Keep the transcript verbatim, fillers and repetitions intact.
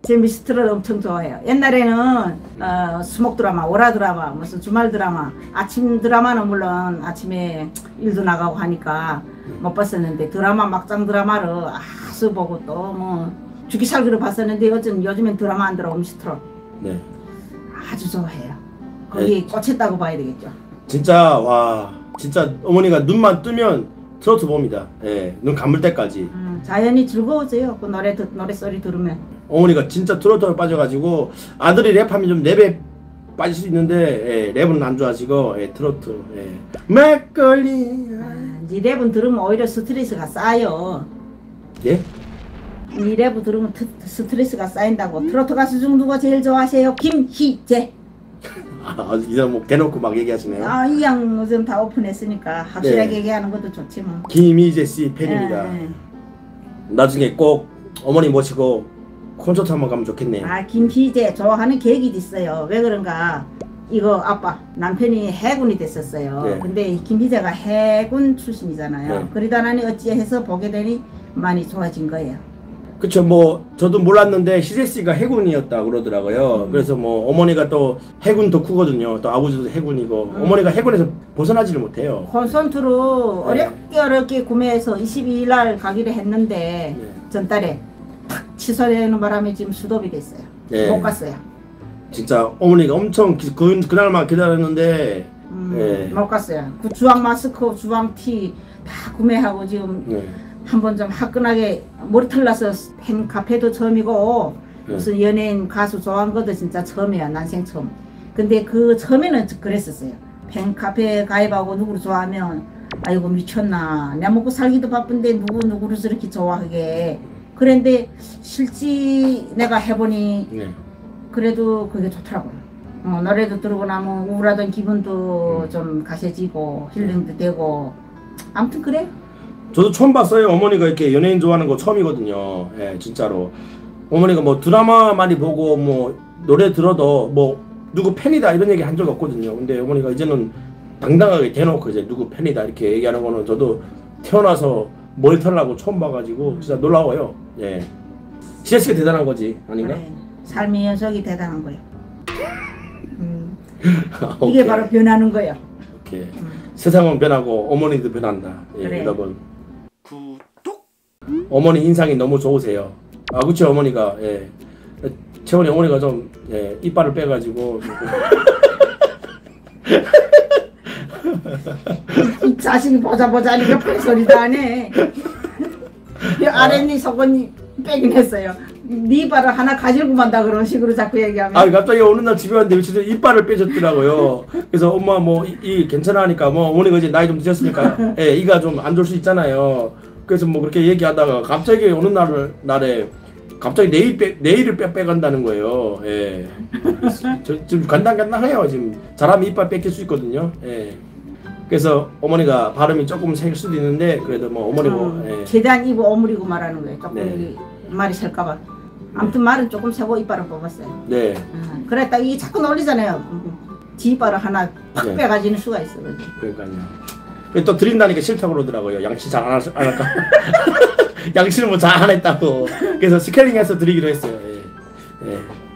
제 미스트를 엄청 좋아해요. 옛날에는 어, 수목 드라마, 월화 드라마, 무슨 주말 드라마, 아침 드라마는 물론 아침에 일도 나가고 하니까 못 봤었는데 드라마 막장 드라마를 아수 보고 또 뭐 죽기 살기로 봤었는데 요즘 요즘엔 드라마 안 들어오면 싫더라. 네. 아주 좋아해요. 거기 네. 꽂혔다고 봐야 되겠죠. 진짜 와 진짜 어머니가 눈만 뜨면 트로트 봅니다. 예, 눈 감을 때까지. 음, 자연이 즐거워져요. 그 노래 노래 소리 들으면. 어머니가 진짜 트로트에 빠져가지고 아들이 랩하면 좀 랩에 빠질 수 있는데 예, 랩은 안 좋아하시고 예, 트로트. 예. 막걸리. 아, 이 랩은 들으면 오히려 스트레스가 쌓여. 예? 이 랩을 들으면 트, 스트레스가 쌓인다고. 트로트 가수 중 누가 제일 좋아하세요? 김희재. 아, 이제 뭐 대놓고 막 얘기하시네요. 아, 이 양 요즘 다 오픈했으니까 확실하게 네. 얘기하는 것도 좋지 뭐. 김희재 씨 팬입니다. 네. 나중에 꼭 어머니 모시고 콘서트 한번 가면 좋겠네요. 아, 김희재 좋아하는 계획이 있어요. 왜 그런가? 이거 아빠 남편이 해군이 됐었어요. 네. 근데 김희재가 해군 출신이잖아요. 네. 그러다 나니 어찌해서 보게 되니 많이 좋아진 거예요. 그쵸, 뭐 저도 몰랐는데 희재 씨가 해군이었다 그러더라고요. 음. 그래서 뭐 어머니가 또 해군 덕후거든요. 또 아버지도 해군이고 음. 어머니가 해군에서 벗어나지를 못해요. 콘서트로 네. 어렵게 어렵게 구매해서 이십이 일 날 가기로 했는데 네. 전달에 탁 취소되는 바람에 지금 수도비 됐어요. 네. 못 갔어요. 진짜 어머니가 엄청 기, 그, 그날만 기다렸는데 음, 네. 못 갔어요. 그 주황 마스크, 주황 티 다 구매하고 지금 네. 한번 좀 화끈하게 머리털 나서 팬 카페도 처음이고 네. 무슨 연예인 가수 좋아한 것도 진짜 처음이야. 난생 처음. 근데 그 처음에는 그랬었어요. 팬 카페 가입하고 누구를 좋아하면 아이고 미쳤나. 내가 먹고 살기도 바쁜데 누구 누구를 저렇게 좋아하게. 그런데 실제 내가 해보니 네. 그래도 그게 좋더라고요. 어, 노래도 들고 나면 우울하던 기분도 음. 좀 가셔지고 힐링도 되고 아무튼 그래. 저도 처음 봤어요. 어머니가 이렇게 연예인 좋아하는 거 처음이거든요. 예, 진짜로. 어머니가 뭐 드라마 많이 보고 뭐 노래 들어도 뭐 누구 팬이다 이런 얘기 한 적 없거든요. 근데 어머니가 이제는 당당하게 대놓고 이제 누구 팬이다 이렇게 얘기하는 거는 저도 태어나서 머리 털라고 처음 봐가지고 진짜 놀라워요. 예. 희재 씨가 대단한 거지 아닌가? 그래. 삶의 연속이 대단한 거예요. 음. 오케이. 이게 바로 변하는 거예요. 오케이. 음. 세상은 변하고 어머니도 변한다. 예, 그래. 여러분. 구독. 어머니 인상이 너무 좋으세요. 아 그쵸 어머니가 예. 채원이 어머니가 좀 예, 이빨을 빼가지고 이 자식이 보자 보자 하니까 별소리도 안 해. 아랫니 속은 빼긴 했어요. 네 이빨을 하나 가지고 만다 그런 식으로 자꾸 얘기하면. 아 갑자기 어느 날 집에 왔는데 진짜 이빨을 빼셨더라고요. 그래서 엄마 뭐 이 괜찮아 하니까 뭐 어머니가 이제 나이 좀 드셨으니까 예, 이가 좀 안 좋을 수 있잖아요. 그래서 뭐 그렇게 얘기하다가 갑자기 어느 날 날에 갑자기 내일 빼 내일을 빼 빼간다는 거예요. 예. 저 지금 간당간당해요. 지금 잘하면 이빨 뺏길 수 있거든요. 예. 그래서 어머니가 발음이 조금 셀 수도 있는데 그래도 뭐 어머니 뭐 음, 예. 최대한 입을 오므리고 말하는 거예요. 조금 네. 말이 셀까봐. 아무튼 말은 조금 세고 이빨은 뽑았어요. 네. 음, 그랬다 이게 자꾸 놀리잖아요. 지 이빨을 하나 팍 네. 빼가지는 수가 있어. 그게. 그러니까요. 또 드린다니까 싫다고 그러더라고요. 양치 잘 안 할까? 양치를 뭐 잘 안 했다고. 그래서 스케일링해서 드리기로 했어요. 예. 예.